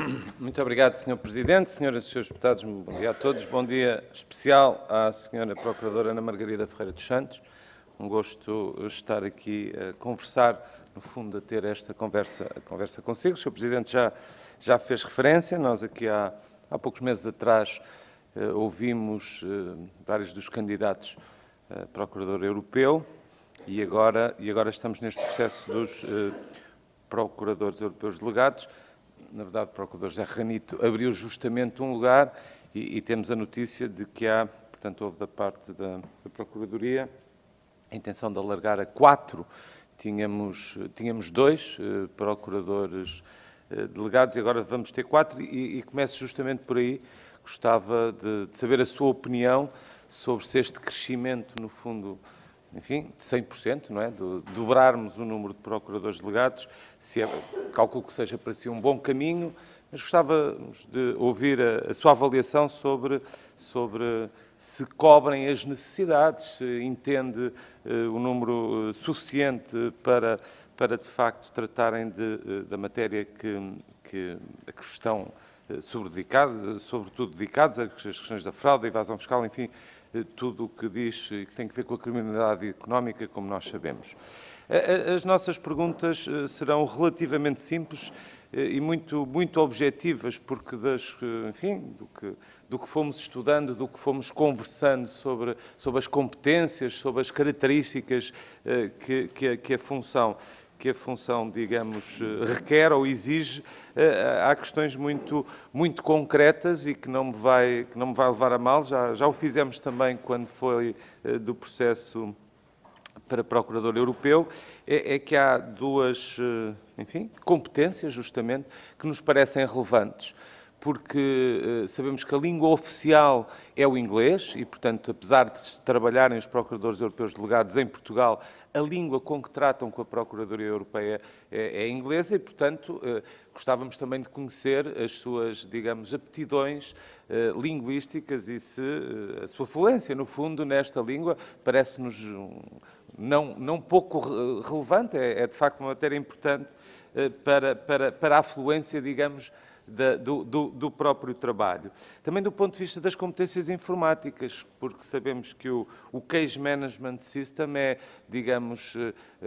Muito obrigado, Sr. Presidente. Senhoras e Srs. Deputados, bom dia a todos. Bom dia especial à Sra. Procuradora Ana Margarida Ferreira dos Santos. Um gosto estar aqui a conversar, no fundo, a ter esta conversa consigo. O Sr. Presidente já fez referência. Nós aqui há poucos meses atrás ouvimos vários dos candidatos a Procurador Europeu e agora estamos neste processo dos Procuradores Europeus delegados. Na verdade, o Procurador José Ranito abriu justamente um lugar e temos a notícia de que houve da parte da Procuradoria a intenção de alargar a 4. Tínhamos 2 Procuradores delegados e agora vamos ter 4 e começo justamente por aí. Gostava de saber a sua opinião sobre se este crescimento, no fundo, enfim, de 100%, não é? De dobrarmos o número de procuradores delegados, se calculo que seja para si um bom caminho, mas gostávamos de ouvir a sua avaliação sobre se cobrem as necessidades, se entende o número suficiente para de facto tratarem da matéria que estão sobretudo dedicados, as questões da fraude, da evasão fiscal, enfim, tudo o que diz que tem a ver com a criminalidade económica, como nós sabemos. As nossas perguntas serão relativamente simples e muito objetivas, porque do que fomos estudando, do que fomos conversando sobre as competências, sobre as características que a função, digamos, requer ou exige, há questões muito concretas e que não me vai levar a mal. Já o fizemos também quando foi do processo para Procurador Europeu, é que há duas, competências, justamente, que nos parecem relevantes. Porque sabemos que a língua oficial é o inglês e, portanto, apesar de se trabalharem os Procuradores Europeus delegados em Portugal, a língua com que tratam com a Procuradoria Europeia é inglesa e, portanto, gostávamos também de conhecer as suas, digamos, aptidões linguísticas e se a sua fluência, no fundo, nesta língua parece-nos não pouco relevante, é de facto uma matéria importante para a fluência, digamos, do próprio trabalho. Também do ponto de vista das competências informáticas, porque sabemos que o Case Management System é, digamos,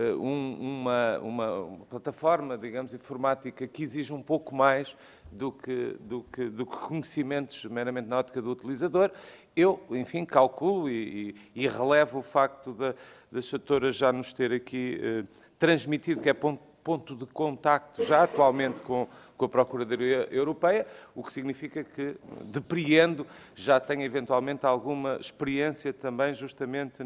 uma plataforma, digamos, informática que exige um pouco mais do que conhecimentos meramente na ótica do utilizador. Eu, enfim, calculo e relevo o facto da Sra. Já nos ter aqui transmitido que é ponto de contacto já atualmente com a Procuradoria Europeia, o que significa que, depreendo, já tem eventualmente alguma experiência também justamente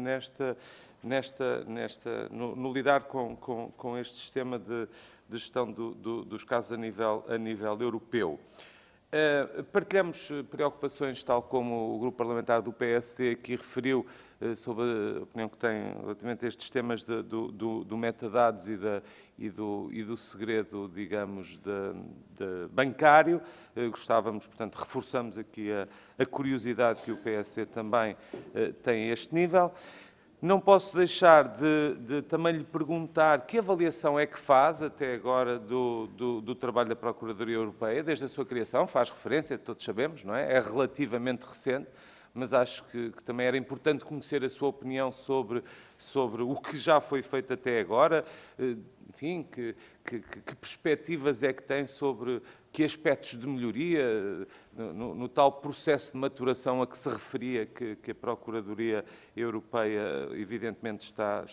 no lidar com este sistema de gestão dos casos a nível europeu. Partilhamos preocupações, tal como o Grupo Parlamentar do PSD aqui referiu, sobre a opinião que tem relativamente a estes temas do metadados e do segredo, digamos, bancário. Gostávamos, portanto, reforçamos aqui a curiosidade que o PSD também tem a este nível. Não posso deixar de também lhe perguntar que avaliação é que faz até agora do trabalho da Procuradoria Europeia, desde a sua criação. Faz referência, todos sabemos, não é? É relativamente recente, mas acho que também era importante conhecer a sua opinião sobre o que já foi feito até agora. Enfim, que perspectivas é que tem sobre que aspectos de melhoria no tal processo de maturação a que se referia, que a Procuradoria Europeia evidentemente está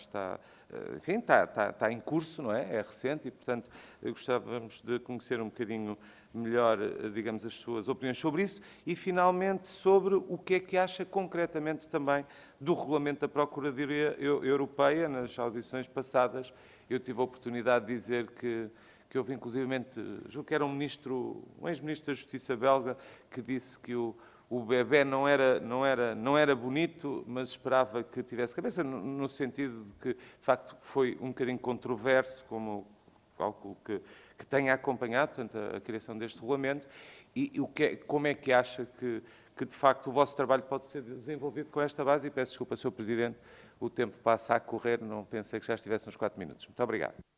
em curso, não é? É recente e, portanto, gostávamos de conhecer um bocadinho melhor, digamos, as suas opiniões sobre isso e, finalmente, sobre o que é que acha concretamente também do regulamento da Procuradoria Europeia. Nas audições passadas eu tive a oportunidade de dizer que houve, inclusivamente, julgo que era um ex-ministro da Justiça belga, que disse que o bebé não era bonito, mas esperava que tivesse cabeça, no sentido de que, de facto, foi um bocadinho controverso, como calculo que tenha acompanhado, portanto, a criação deste regulamento, e como é que acha que, de facto, o vosso trabalho pode ser desenvolvido com esta base? E peço desculpa, Sr. Presidente, o tempo passa a correr, não pensei que já estivesse nos 4 minutos. Muito obrigado.